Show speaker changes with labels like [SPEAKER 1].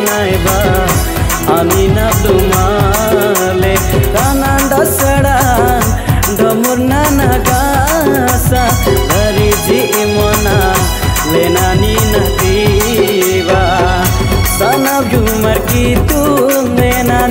[SPEAKER 1] नायबा आमी ना तुम्हाले कानांडा सडान डमुर नाना गासा धरी जी मोना लेनानी नतीबा सना झूमर की तू लेना